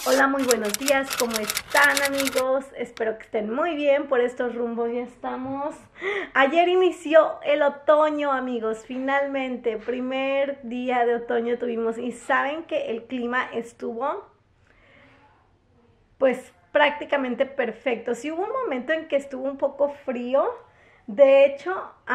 Hola, muy buenos días, ¿cómo están amigos? Espero que estén muy bien por estos rumbos, ya estamos. Ayer inició el otoño amigos, finalmente, primer día de otoño tuvimos y saben que el clima estuvo pues prácticamente perfecto. Sí hubo un momento en que estuvo un poco frío, de hecho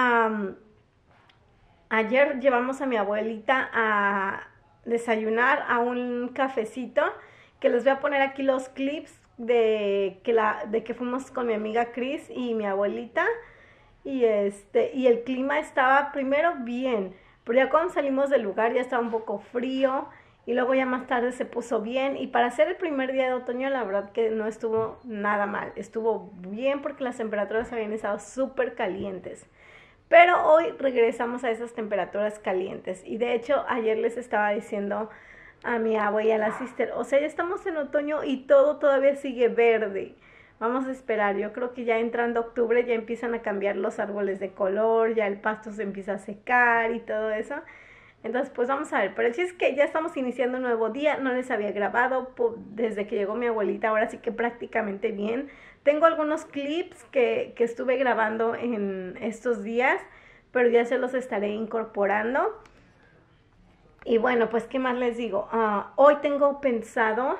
ayer llevamos a mi abuelita a desayunar a un cafecito, que les voy a poner aquí los clips de que fuimos con mi amiga Cris y mi abuelita, y el clima estaba primero bien, pero ya cuando salimos del lugar ya estaba un poco frío, y luego ya más tarde se puso bien, y para ser el primer día de otoño la verdad que no estuvo nada mal, estuvo bien porque las temperaturas habían estado súper calientes. Pero hoy regresamos a esas temperaturas calientes, y de hecho ayer les estaba diciendo a mi abuela y a la sister, o sea, ya estamos en otoño y todo todavía sigue verde. Vamos a esperar, yo creo que ya entrando octubre ya empiezan a cambiar los árboles de color, ya el pasto se empieza a secar y todo eso. Entonces pues vamos a ver, pero el chiste es que ya estamos iniciando un nuevo día, no les había grabado desde que llegó mi abuelita, ahora sí que prácticamente bien. Tengo algunos clips que estuve grabando en estos días, pero ya se los estaré incorporando. Y bueno, pues qué más les digo, hoy tengo pensado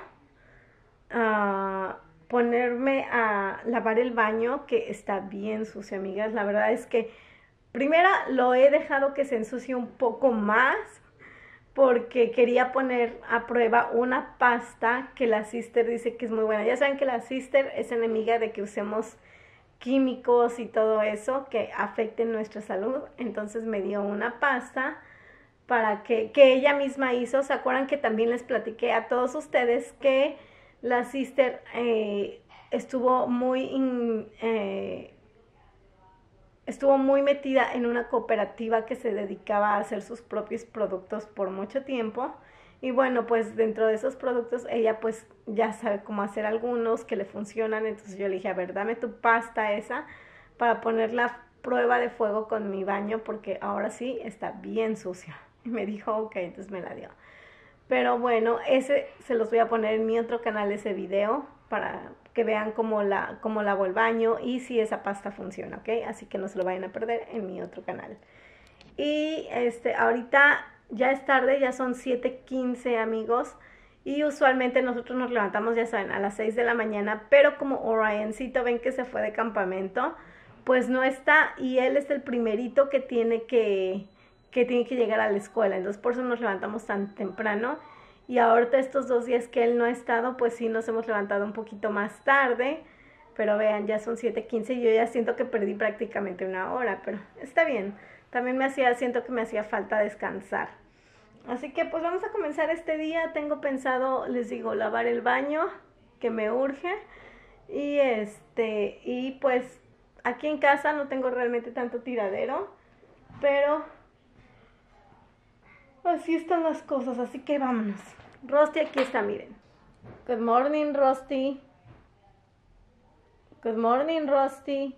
ponerme a lavar el baño, que está bien sucio amigas. La verdad es que primero lo he dejado que se ensucie un poco más, porque quería poner a prueba una pasta que la sister dice que es muy buena. Ya saben que la sister es enemiga de que usemos químicos y todo eso que afecten nuestra salud. Entonces me dio una pasta para que ella misma hizo. ¿Se acuerdan que también les platiqué a todos ustedes que la sister estuvo muy metida en una cooperativa que se dedicaba a hacer sus propios productos por mucho tiempo? Y bueno, pues dentro de esos productos ella pues ya sabe cómo hacer algunos que le funcionan. Entonces yo le dije, a ver, dame tu pasta esa para poner la prueba de fuego con mi baño, porque ahora sí está bien sucio. Y me dijo, ok, entonces me la dio. Pero bueno, ese se los voy a poner en mi otro canal, ese video, para que vean cómo lavo el baño y si esa pasta funciona, ¿ok? Así que no se lo vayan a perder en mi otro canal. Y ahorita ya es tarde, ya son 7:15 amigos, y usualmente nosotros nos levantamos, ya saben, a las 6 de la mañana, pero como Orioncito ven que se fue de campamento, pues no está, y él es el primerito que tiene que llegar a la escuela, entonces por eso nos levantamos tan temprano. Y ahorita estos 2 días que él no ha estado, pues sí nos hemos levantado un poquito más tarde, pero vean, ya son 7:15 y yo ya siento que perdí prácticamente una hora, pero está bien. También siento que me hacía falta descansar. Así que pues vamos a comenzar este día. Tengo pensado, les digo, lavar el baño, que me urge, y pues aquí en casa no tengo realmente tanto tiradero, pero así están las cosas, así que vámonos. Rusty aquí está, miren. Good morning, Rusty. Good morning, Rusty.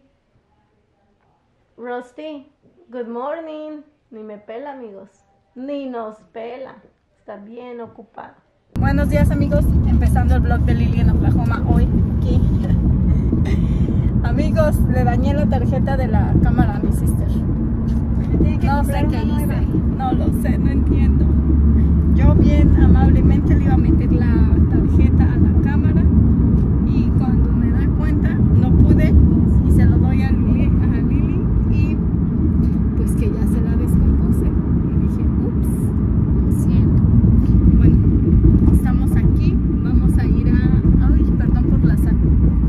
Rusty, good morning. Ni me pela, amigos. Ni nos pela. Está bien ocupado. Buenos días, amigos. Empezando el vlog de Lily en Oklahoma hoy. Aquí. Amigos, le dañé la tarjeta de la cámara a mi sister. No sé qué hice, no lo sé, no entiendo. Yo bien amablemente le iba a meter la tarjeta a la cámara, y cuando me da cuenta no pude, y se lo doy a Lily, y pues que ya se la descompuse. Y dije, ups, lo siento. Bueno, estamos aquí, vamos a ir a... Ay, perdón por la sal.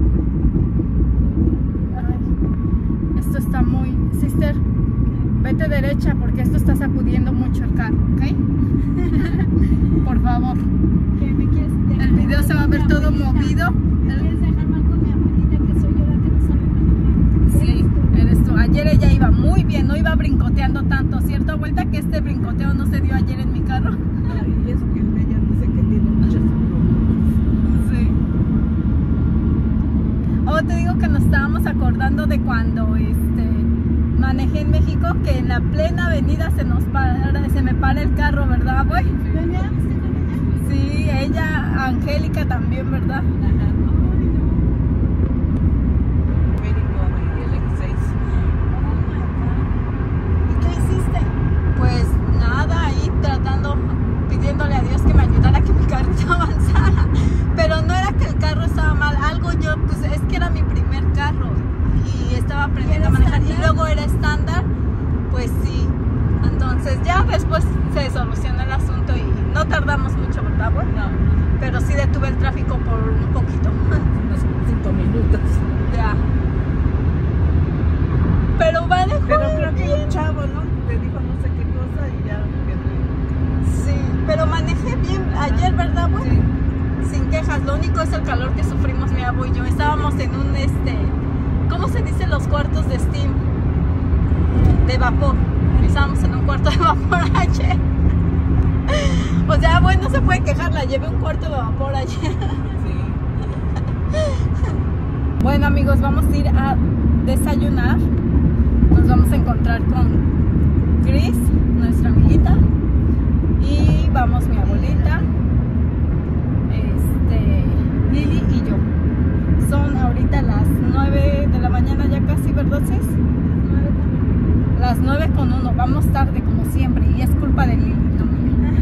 Ay, esto está muy... Sister, vete derecha porque esto está sacudiendo mucho el carro, ¿ok? Por favor. El video se va a ver todo movido. ¿Me quieres dejar mal con mi abuelita, que soy yo la que no sabe manejar? Sí, eres tú. Ayer ella iba muy bien, no iba brincoteando tanto, ¿cierto, abuelita? Que este brincoteo no se dio ayer en mi carro. Ay, es que ella dice que tiene muchas bromas. Sí. Oh, te digo que nos estábamos acordando de cuando manejé en México, que en la plena avenida se me para el carro, ¿verdad, güey? ¿Venías? Sí, ella, Angélica también, ¿verdad? Pues nada, ahí pidiéndole a Dios que me ayudara a que mi carrito avanzara. Pero no era que el carro estaba mal, algo yo, pues es que era mi primer carro y estaba aprendiendo a manejar. Y luego era estándar, pues sí. Entonces ya después se solucionó el asunto y no tardamos mucho, ¿verdad? Bueno, no. Pero sí detuve el tráfico por un poquito. Unos 5 minutos. Ya. Pero manejó. Pero creo que un chavo, ¿no? Le dijo no sé qué cosa y ya. Sí, pero manejé bien ayer, ¿verdad, güey? Sí. Sin quejas. Lo único es el calor que sufrimos mi abuelo y yo. Estábamos en un ¿cómo se dice los cuartos de steam? De vapor. Estábamos en un cuarto de vapor ayer. O sea, bueno, no se puede quejar, la llevé un cuarto de vapor ayer. Sí. Bueno, amigos, vamos a ir a desayunar. Nos vamos a encontrar con Chris, nuestra amiguita, y vamos mi abuelita, Lili y yo. Son ahorita las 9 de la mañana ya casi, ¿verdad, Cis? Las 9:01. Vamos tarde como siempre y es culpa de Lili, no mía.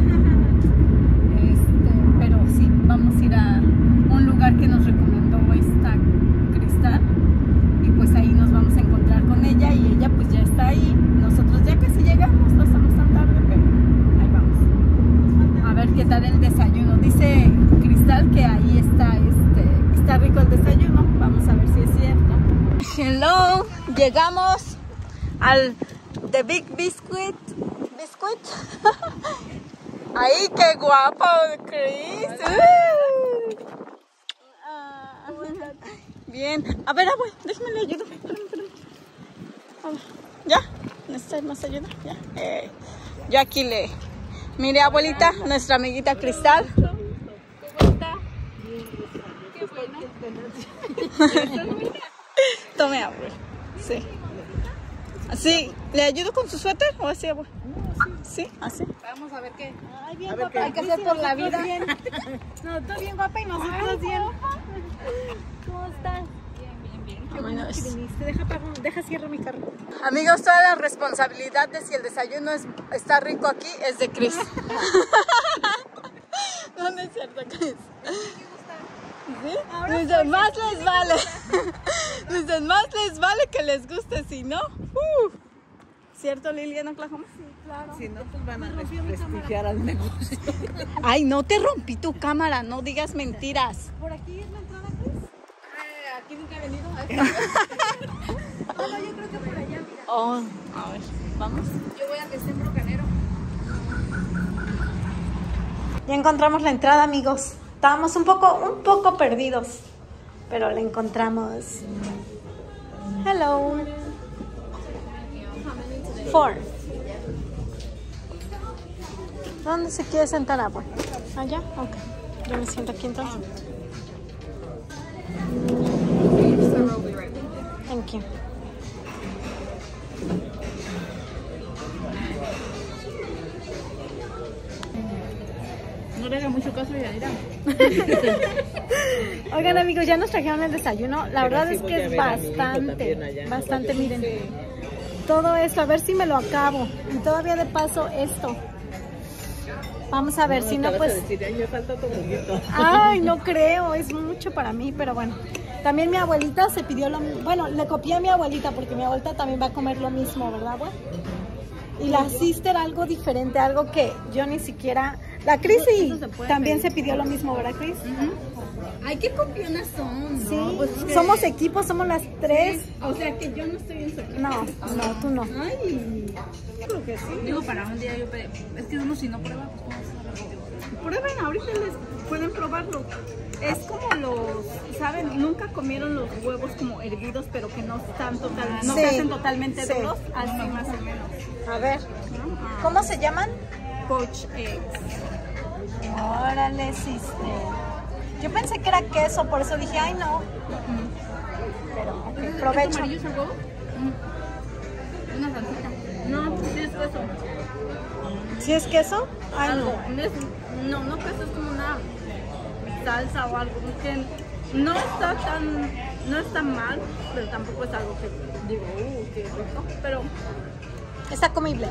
Pero sí, vamos a ir a un lugar que nos recomendó esta Cristal. Y pues ahí nos vamos a encontrar con ella y ella pues ya está ahí. Nosotros ya casi llegamos, no estamos tan tarde, pero ahí vamos. A ver qué tal el desayuno. Dice Cristal que ahí está rico el desayuno. Vamos a ver si es cierto. Hello, llegamos al The Big Biscuit. Ay, qué guapo, Chris. Bien. A ver, abue, déjame le ayudo. Espérame. ¿Ya? ¿Necesitas más ayuda? ¿Ya? Yo aquí le... Mire, abuelita, nuestra amiguita Cristal. ¿Cómo está? Qué bueno. Tome, abuelo. Sí. ¿Así? ¿Le ayudo con su suéter o así, abuelo? Sí, así. Vamos a ver qué. Ay, bien guapa. Hay que hacer por la vida. No, tú bien guapa y nosotros bien. ¿Cómo estás? Bien. Qué bueno que viniste. Deja cierro mi carro. Amigos, toda la responsabilidad de si el desayuno está rico aquí es de Chris. No es cierto, Chris. ¿Sí? Dicen, más les vale. Dicen, más les vale que les guste, si no. ¿Cierto, Liliana Oklahoma? Sí, claro. Si no, pues van a desprestigiar al negocio. Ay, no te rompí tu cámara, no digas mentiras. ¿Por aquí es la entrada, Chris? Aquí nunca he venido. Bueno, yo creo que por allá, mira. Oh, a ver, vamos. Yo voy al Decembro Canero. Ya encontramos la entrada, amigos. Estábamos un poco perdidos, pero la encontramos. Hello. 4. ¿Dónde se quiere sentar, abue? Allá, ok. Yo me siento aquí entonces. Thank you. No le haga mucho caso a Yanira. Oigan, amigos, ya nos trajeron el desayuno. La verdad es que es bastante, miren. Todo esto, a ver si me lo acabo. Y todavía de paso esto. Vamos a ver si no, pues... Ay, no creo, es mucho para mí, pero bueno. También mi abuelita se pidió lo mismo. Bueno, le copié a mi abuelita porque mi abuelita también va a comer lo mismo, ¿verdad, güey? Y la sister algo diferente, algo que yo ni siquiera... La Cris también se pidió lo mismo, ¿verdad, Cris? Ay, qué copionas son, ¿no? Sí, pues que... somos equipo, somos las 3. Sí. O sea que yo no estoy en su equipo. No, tú no. Ay, creo que sí. Digo, para un día yo pedí. Es que uno si no prueba, pues vamos a ver. Prueben, ahorita les pueden probarlo. Es como ¿saben? Nunca comieron los huevos como hervidos, pero que no están no se hacen totalmente duros, así más o menos. A ver, ¿cómo se llaman? Poached eggs. Órale, sister. Yo pensé que era queso, por eso dije, ay, no. Pero, ok, provecho. ¿Amarillo es el huevo? Una salsita. No, sí es queso. ¿Sí es queso? Ay, no. No, queso es como una salsa o algo, porque no está mal, pero tampoco es algo que digo, qué rico, pero Está comible.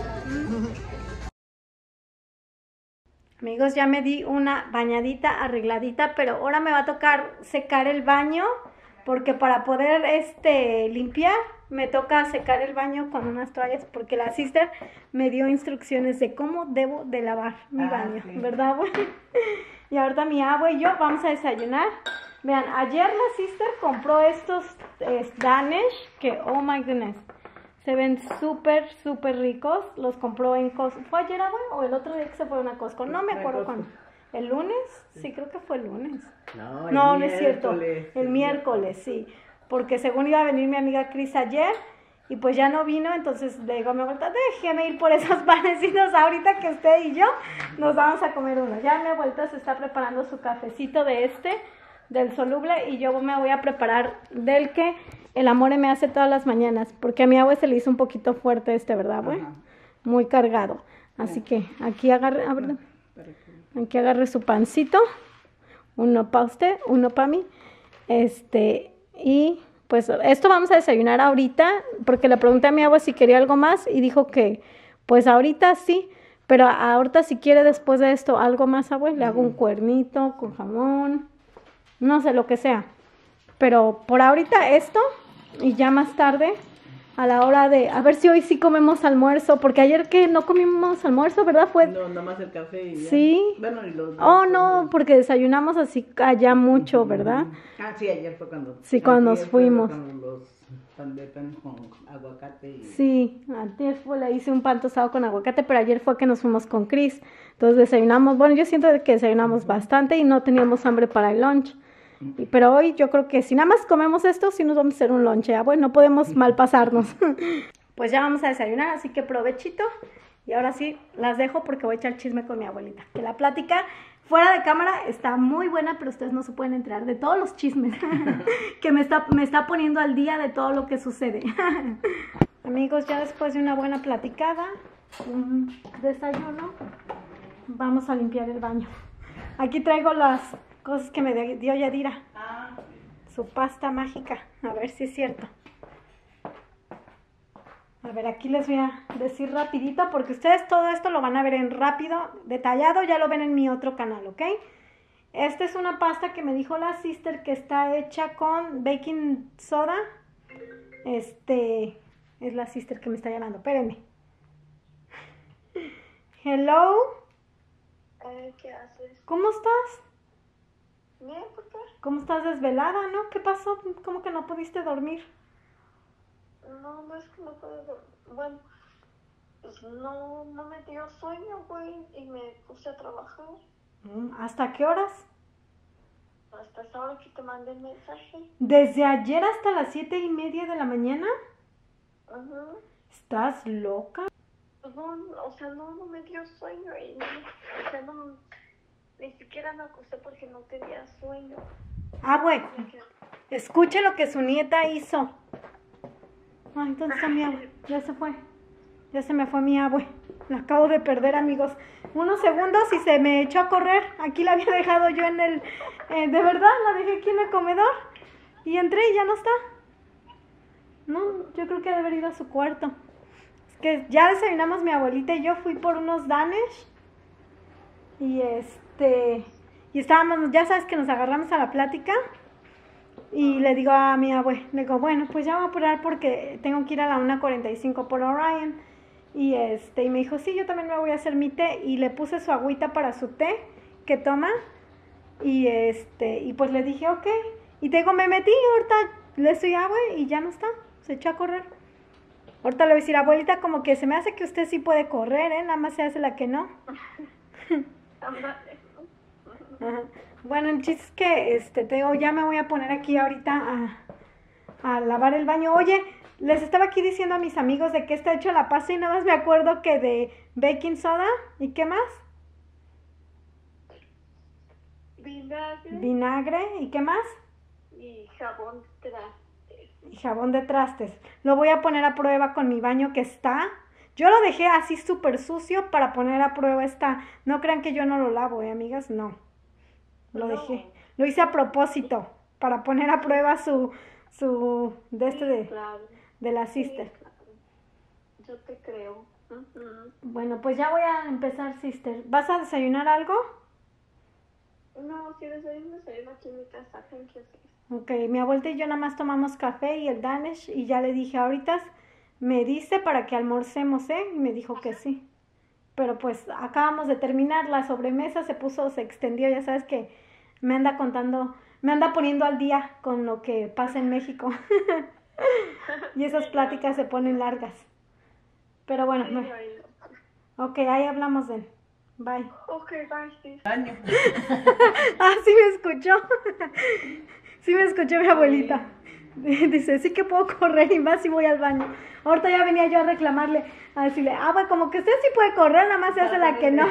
Amigos, ya me di una bañadita, arregladita, pero ahora me va a tocar secar el baño, porque para poder limpiar, me toca secar el baño con unas toallas, porque la sister me dio instrucciones de cómo debo de lavar mi baño, sí. ¿Verdad, güey? Y ahorita mi abue y yo vamos a desayunar. Vean, ayer la sister compró estos Danish, que, oh my goodness, se ven súper, súper ricos. Los compró en Costco. ¿Fue ayer, abue? ¿O el otro día que se fueron a Costco? No me acuerdo cuándo. ¿El lunes? Sí, creo que fue el lunes. No, no es cierto. El miércoles, sí. Porque según iba a venir mi amiga Cris ayer, y pues ya no vino, entonces le digo a mi abuelita, déjeme ir por esos panecitos ahorita que usted y yo nos vamos a comer uno. Ya mi abuelita se está preparando su cafecito del soluble, y yo me voy a preparar del que el Amore me hace todas las mañanas, porque a mi abue se le hizo un poquito fuerte ¿verdad, abue? Muy cargado. Así que aquí agarre su pancito, uno para usted, uno para mí, y pues esto vamos a desayunar ahorita, porque le pregunté a mi abue si quería algo más, y dijo que pues ahorita sí, pero ahorita si quiere después de esto algo más, abue, le hago un cuernito con jamón, no sé, lo que sea, pero por ahorita esto, y ya más tarde, a la hora de, a ver si hoy sí comemos almuerzo, porque ayer que no comimos almuerzo, ¿verdad? No, nada más el café y ya. Sí. Bueno, y los no, porque desayunamos así allá mucho, ¿verdad? Sí, ayer fue cuando. Sí, cuando nos fuimos. Los pan de pan con aguacate. Y... Sí, antes le hice un pan tostado con aguacate, pero ayer fue que nos fuimos con Cris. Entonces desayunamos, bueno, yo siento que desayunamos bastante y no teníamos hambre para el lunch. Pero hoy yo creo que si nada más comemos esto, sí nos vamos a hacer un lonche. Bueno, no podemos mal pasarnos. Pues ya vamos a desayunar, así que provechito. Y ahora sí, las dejo porque voy a echar chisme con mi abuelita. Que la plática fuera de cámara está muy buena, pero ustedes no se pueden enterar de todos los chismes que me está poniendo al día de todo lo que sucede. Amigos, ya después de una buena platicada, un desayuno, vamos a limpiar el baño. Aquí traigo las cosas que me dio Yadira. Su pasta mágica. A ver si es cierto. A ver, aquí les voy a decir rapidito, porque ustedes todo esto lo van a ver en rápido, detallado, ya lo ven en mi otro canal, ¿ok? Esta es una pasta que me dijo la sister que está hecha con baking soda. Es la sister que me está llamando. Espérenme. Hello. ¿Qué haces? ¿Cómo estás? Bien, ¿por qué? ¿Cómo estás desvelada, no? ¿Qué pasó? ¿Cómo que no pudiste dormir? No es que no puedo dormir. Bueno, pues no me dio sueño, güey, y me puse a trabajar. ¿Hasta qué horas? Hasta esa hora que te mandé el mensaje. ¿Desde ayer hasta las 7:30 de la mañana? Ajá. ¿Estás loca? No me dio sueño y ni siquiera me acosté porque no tenía sueño. Bueno, escuche lo que su nieta hizo. Ay, ¿dónde está mi abue? Ya se fue. Ya se me fue mi abue. La acabo de perder, amigos. Unos segundos y se me echó a correr. Aquí la había dejado yo en el... de verdad, la dejé aquí en el comedor. Y entré y ya no está. No, yo creo que debe haber ido a su cuarto. Es que ya desayunamos mi abuelita y yo. Fui por unos Danish. Y y estábamos, ya sabes que nos agarramos a la plática. Y le digo a mi abue, le digo, bueno, pues ya voy a apurar porque tengo que ir a la 1:45 por Orion. Y y me dijo, sí, yo también me voy a hacer mi té. Y le puse su agüita para su té que toma. Y y pues le dije, ok. Y te digo, me metí, ahorita le estoy abue y ya no está. Se echó a correr. Ahorita le voy a decir, abuelita, como que se me hace que usted sí puede correr, nada más se hace la que no. Ajá. Bueno, el chiste es que, te digo, ya me voy a poner aquí ahorita a lavar el baño. Oye, les estaba aquí diciendo a mis amigos de qué está hecho la pasta y nada más me acuerdo que de baking soda. ¿Y qué más? Vinagre. ¿Y qué más? Y jabón de trastes. Y jabón de trastes. Lo voy a poner a prueba con mi baño que está... Yo lo dejé así súper sucio para poner a prueba esta... No crean que yo no lo lavo, amigas, no. Lo Lo hice a propósito, para poner a prueba su Claro. de la sister. Sí, claro. Yo te creo. Bueno, pues ya voy a empezar, sister. ¿Vas a desayunar algo? No, si desayuno aquí en mi casa. Thank you, sis. Ok, mi abuelita y yo nada más tomamos café y el Danish y ya le dije ahorita, me dice para que almorcemos, ¿eh? Y me dijo que sí. Pero pues acabamos de terminar, la sobremesa se extendió, ya sabes que me anda poniendo al día con lo que pasa en México. Y esas pláticas se ponen largas. Pero bueno, ok, ahí hablamos de él. Bye. Ok, bye, sis. Baño. Ah, sí me escuchó. Sí me escuchó mi abuelita. Dice, sí que puedo correr y más si voy al baño. Ahorita ya venía yo a reclamarle, a decirle, pues como que usted sí puede correr, nada más se hace la que no.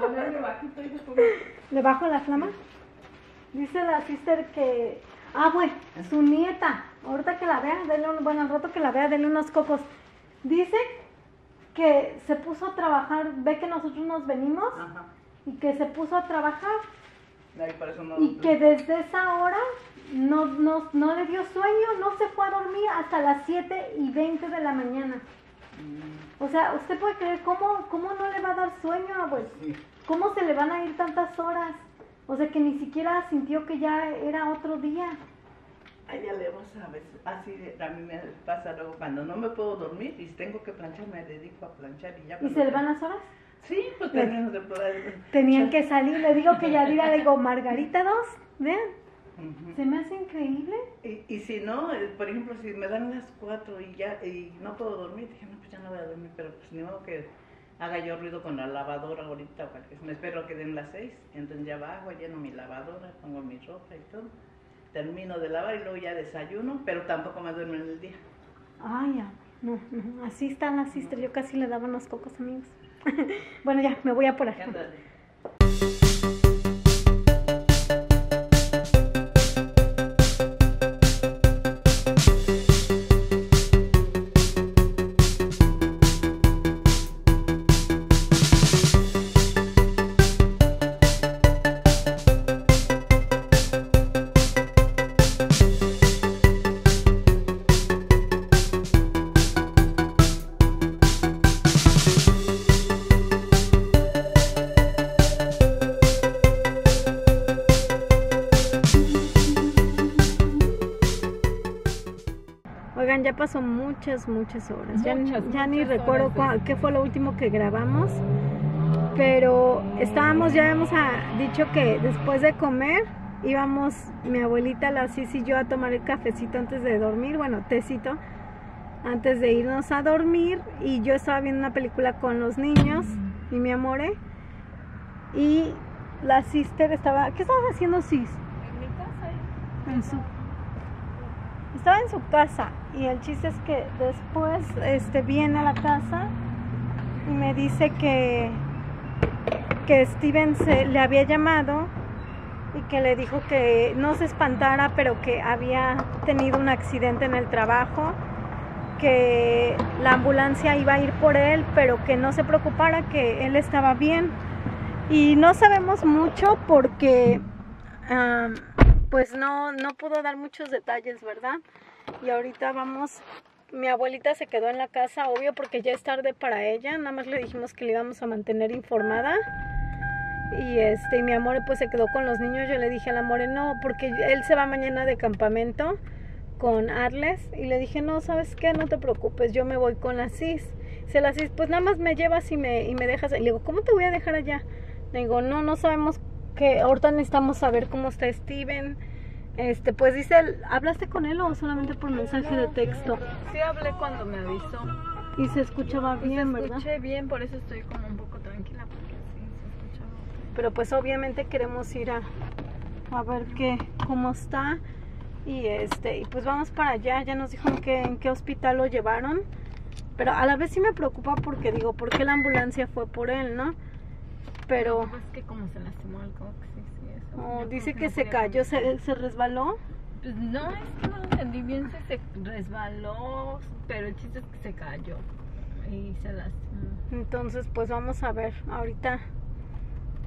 ¿Le bajo la flama? Dice la sister que, bueno, su nieta, ahorita que la vea, al rato que la vea, denle unos cocos. Dice que se puso a trabajar, ve que nosotros nos venimos. Ajá. Y que se puso a trabajar. Ay, por eso no. Y que desde esa hora no le dio sueño, no se fue a dormir hasta las 7:20 de la mañana. O sea, ¿usted puede creer cómo no le va a dar sueño, abuelo? Sí. ¿Cómo se le van a ir tantas horas? O sea, que ni siquiera sintió que ya era otro día. A ella le gusta a veces, así a mí me pasa luego cuando no me puedo dormir y tengo que planchar, me dedico a planchar y ya. ¿Y se le van las horas? Sí, pues termino de poder. Tenían que salir, le digo que Yadira, le digo, Margarita 2, vean, Ujú. se me hace increíble. Y si no, por ejemplo, si me dan las 4 y no puedo dormir, dije, no, pues ya no voy a dormir, pero pues ni modo que haga yo ruido con la lavadora ahorita, porque me espero que den las 6, entonces ya bajo, lleno mi lavadora, pongo mi ropa y todo, termino de lavar y luego ya desayuno, pero tampoco me duermo en el día. Ay, ya, no, así están las sister, yo casi le daba unos cocos, amigos. Bueno, ya, me voy a por aquí. Ándale. Oigan, ya pasó muchas horas. Ya ni Muchas recuerdo horas qué fue lo último que grabamos. Pero ya habíamos dicho que después de comer íbamos mi abuelita, la Cis y yo a tomar el cafecito antes de dormir, bueno, tecito, antes de irnos a dormir. Y yo estaba viendo una película con los niños y mi amore. Y la sister estaba... ¿Qué estabas haciendo, Cis? En mi casa. Estaba en su casa y el chiste es que después viene a la casa y me dice que Steven le había llamado y que le dijo que no se espantara, pero que había tenido un accidente en el trabajo, que la ambulancia iba a ir por él, pero que no se preocupara, que él estaba bien. Y no sabemos mucho porque pues no pudo dar muchos detalles, ¿verdad? Y ahorita mi abuelita se quedó en la casa, obvio, porque ya es tarde para ella, nada más le dijimos que le íbamos a mantener informada. Y mi amor pues se quedó con los niños. Yo le dije al amor, no, porque él se va mañana de campamento con Arles, y le dije, no, ¿sabes qué? No te preocupes, yo me voy con la Cis. La Cis, pues nada más me llevas y me dejas. Y le digo, ¿cómo te voy a dejar allá? Le digo, no sabemos, que ahorita necesitamos saber cómo está Steven. Pues dice, ¿hablaste con él o solamente por mensaje de texto? Sí, hablé cuando me avisó. Y se escuchaba bien, ¿verdad? Escuché bien, por eso estoy como un poco tranquila, porque sí, se escuchaba. Pero pues obviamente queremos ir a ver cómo está. Y pues vamos para allá. Ya nos dijo en qué hospital lo llevaron. Pero a la vez sí me preocupa porque digo, ¿por qué la ambulancia fue por él, no? Pero Pues que como se lastimó el coxis y eso. oh, Yo dice creo que no se podía cayó, caminar. se resbaló. Pues no, es que no lo entendí bien, se resbaló, pero el chiste es que se cayó y se lastimó. Entonces pues vamos a ver ahorita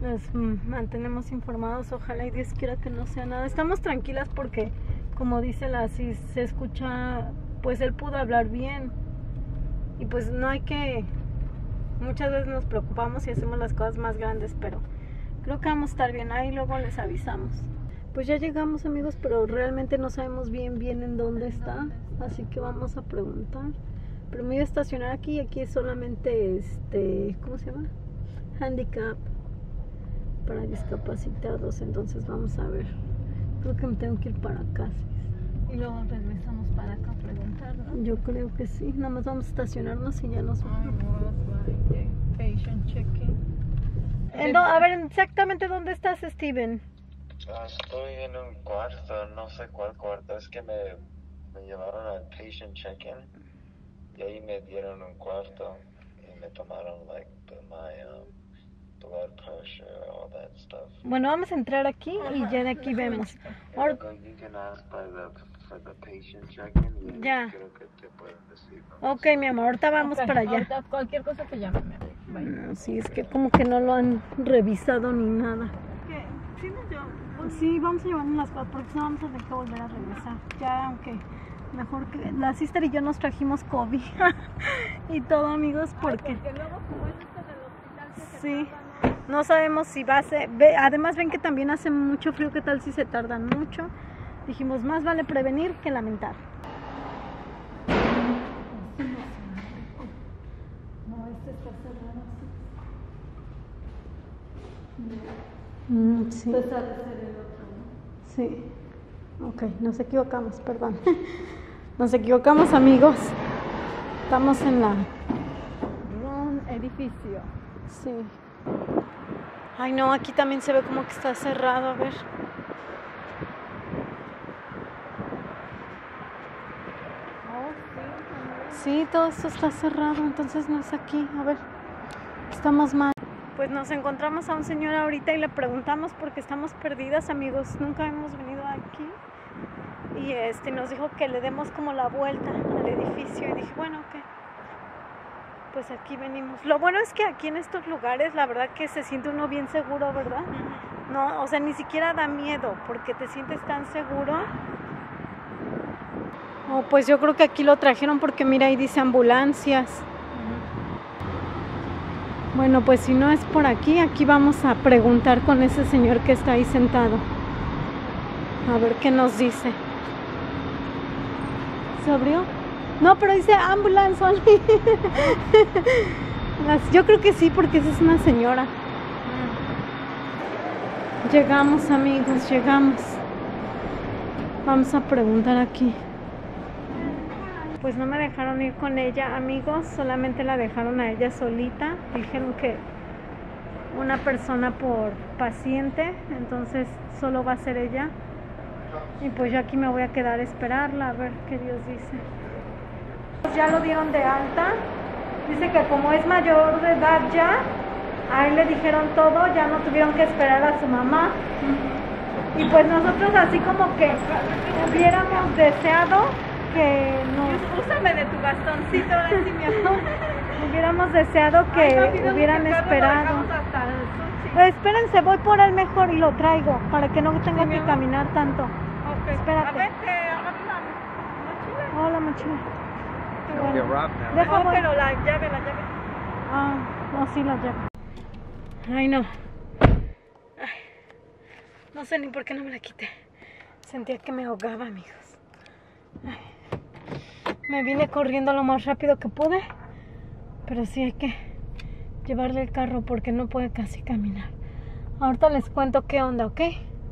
Nos mantenemos informados, ojalá y Dios quiera que no sea nada. Estamos tranquilas porque, como dice la Cis, se escucha, pues él pudo hablar bien. Y pues no hay que... Muchas veces nos preocupamos y hacemos las cosas más grandes, pero creo que vamos a estar bien. Ahí luego les avisamos. Pues ya llegamos, amigos, pero realmente no sabemos bien en dónde está. Así que vamos a preguntar. Pero me voy a estacionar aquí y aquí es solamente, ¿cómo se llama? Handicap para discapacitados. Entonces vamos a ver. Creo que me tengo que ir para acá. Y luego regresamos para acá a preguntar, ¿no? Yo creo que sí. Nada más vamos a estacionarnos y ya nos vamos. Patient checking. A ver, exactamente dónde estás, Steven. Estoy en un cuarto, no sé cuál cuarto. Es que me llevaron al patient check-in y ahí me dieron un cuarto y me tomaron my blood pressure, all that stuff. Bueno, vamos a entrar aquí y ya de aquí vemos. Ahora, You can ask for the patient check-in. Ya. Creo que te pueden decir, ¿no? ok, mi amor, ahorita vamos para allá. Ahorita cualquier cosa te llámame. Bye. No, sí, es que como que no lo han revisado ni nada. ¿Sí nos llevamos? Sí, vamos a llevarnos las cosas porque no vamos a tener que volver a regresar. Ya, aunque mejor que... La sister y yo nos trajimos COVID y todo, amigos, porque... Porque luego como es esto del hospital que se Sí, tarda, no sabemos si va a ser... Además ven que también hace mucho frío, ¿qué tal si se tardan mucho? Dijimos, más vale prevenir que lamentar. No, este está cerrado, sí. Sí. pues ha de ser el otro, ¿no? Sí. Ok, nos equivocamos, perdón. Nos equivocamos, amigos. Estamos en la... Un edificio. Sí. Ay, no, aquí también se ve como que está cerrado, a ver. Sí, todo esto está cerrado, entonces no es aquí. A ver, estamos mal. Pues nos encontramos a un señor ahorita y le preguntamos porque estamos perdidas, amigos. Nunca hemos venido aquí. Y nos dijo que le demos como la vuelta al edificio. Y dije, bueno, ok. Pues aquí venimos. Lo bueno es que aquí en estos lugares, la verdad que se siente uno bien seguro, ¿verdad? No, o sea, ni siquiera da miedo porque te sientes tan seguro. Oh, pues yo creo que aquí lo trajeron porque mira, ahí dice ambulancias. Bueno, pues si no es por aquí, aquí vamos a preguntar con ese señor que está ahí sentado. A ver qué nos dice. ¿Se abrió? No, pero dice ambulance only. Yo creo que sí, porque esa es una señora. Llegamos, amigos, llegamos. Vamos a preguntar aquí. Pues no me dejaron ir con ella, amigos, solamente la dejaron a ella solita. Dijeron que una persona por paciente, entonces solo va a ser ella. Y pues yo aquí me voy a quedar a esperarla, a ver qué Dios dice. Ya lo dieron de alta. Dice que como es mayor de edad ya, a él le dijeron todo, ya no tuvieron que esperar a su mamá. Y pues nosotros así como que hubiéramos deseado que nos... Úsame de tu bastoncito, ahora sí, mi amor. Hubiéramos deseado que hubieran esperado. Espérense, voy por él mejor y lo traigo para que no tenga que caminar tanto. Okay. Espérate. A ver, que agarre la mochila. Oh, la mochila. You'll get robbed now. Deja, voy. Pero la llave. Ah, no, sí, la llave. Ay, no. Ay, no sé ni por qué no me la quité. Sentía que me ahogaba, amigos. Ay. Me vine corriendo lo más rápido que pude. Pero sí hay que llevarle el carro porque no puede casi caminar. Ahorita les cuento qué onda, ¿ok?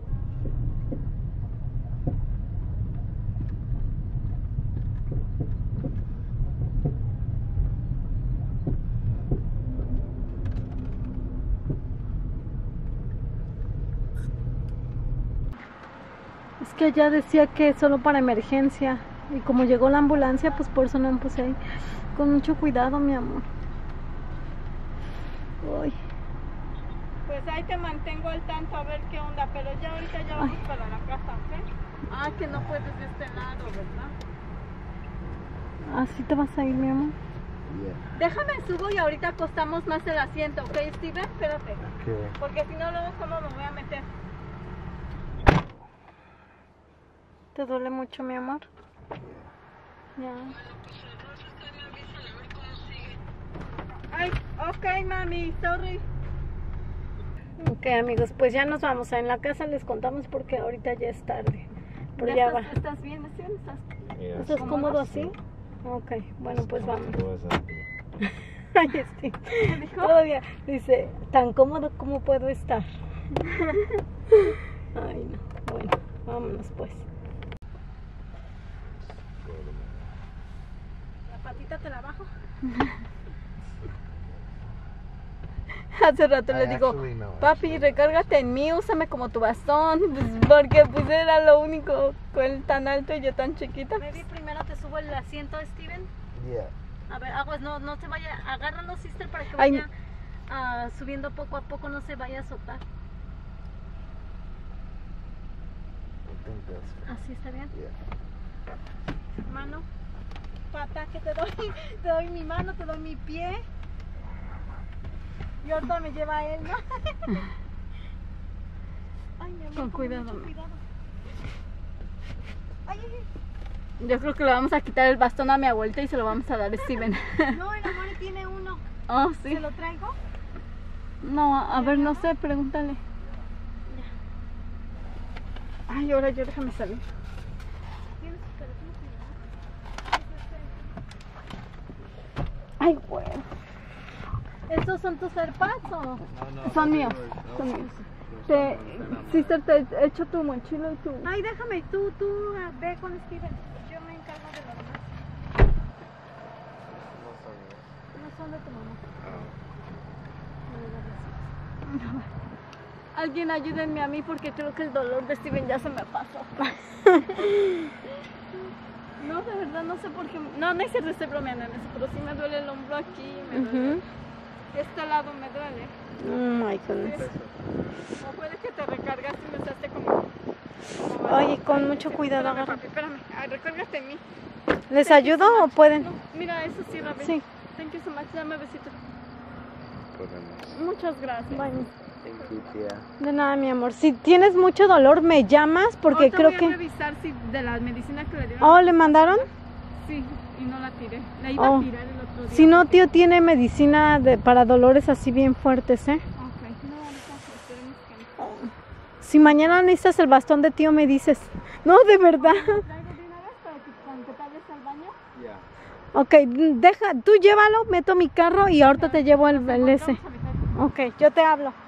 Es que ya decía que solo para emergencia. Y como llegó la ambulancia, pues por eso no me puse ahí. Con mucho cuidado, mi amor. Uy. Pues ahí te mantengo al tanto a ver qué onda, pero ya ahorita ya vamos para la casa, ¿ok? Ah, que no puedes de este lado, ¿verdad? ¿Así te vas a ir, mi amor? Déjame subo y ahorita acostamos más el asiento, ¿ok, Steven? Espérate. Okay. Porque si no, luego cómo me voy a meter. ¿Te duele mucho, mi amor? Ya. Ay, ok, mami, sorry. Ok, amigos, pues ya nos vamos. En la casa les contamos porque ahorita ya es tarde. Pero ya va. ¿Estás bien, Steven? ¿Estás cómodo así? Ok, bueno, pues vamos. Ay, sí. Todavía dice, tan cómodo como puedo estar. Ay, no. Bueno, vámonos pues. La patita te la bajo. Hace rato le digo, papi, recárgate en mí, úsame como tu bastón, pues, porque pues era lo único, con él tan alto y yo tan chiquita. Maybe primero te subo el asiento, Steven. Yeah. A ver, aguas, no se vaya, agárralo, sister, para que Ay. vaya subiendo poco a poco, no se vaya a soltar. I think that's Así está bien. yeah. Mano, pata, que te doy mi mano, te doy mi pie. Y ahorita me lleva él, ¿no? Ay, mi amor, Con cuidado. mucho cuidado. Ay, Yo creo que le vamos a quitar el bastón a mi abuelita y se lo vamos a dar a Steven. no, el amor tiene uno. Oh, sí. ¿Se lo traigo? No, a ver, no sé, pregúntale. Ay, ahora yo déjame salir. Tienes que Ay, bueno. ¿Estos son tus AirPods o? Son míos, son míos. Sister, te he hecho tu mochila y tu... Ay, déjame, tú ve con Steven. Yo me encargo de lo demás. No son de tu mamá. Alguien ayúdenme a mí porque creo que el dolor de Steven ya se me pasó. No, de verdad, no sé por qué. No es cierto, estoy bromeando en eso, pero sí me duele el hombro aquí, me duele. Este lado me duele. Oh my goodness. O puede que te recargas y me usaste como Oye, con mucho cuidado, Espérame, agarra. papi, espérame. Ay, recárgate en mí. ¿Les ayudo o pueden? No, mira, eso sí, Rabi. Sí. Thank you so much. Dame besito. Podemos. Muchas gracias. Bueno, Thank you, tía. de nada, mi amor. Si tienes mucho dolor, me llamas porque Ahorita creo voy a que... revisar si de la medicina que le dieron. Oh, ¿le mandaron? Sí, y no la tiré. La iba Oh. a tirar el otro día. Si no, porque- tío tiene medicina para dolores así bien fuertes, ¿eh? Ok. No, ahorita esperemos que no. Si mañana necesitas el bastón de tío, me dices. No, de verdad. ¿Lo traigo de una vez para que cuando te vayas al baño? Yeah. Ok, deja, tú llévalo, meto mi carro y ahorita te llevo el ese. Vamos a meter. Ok, yo te hablo.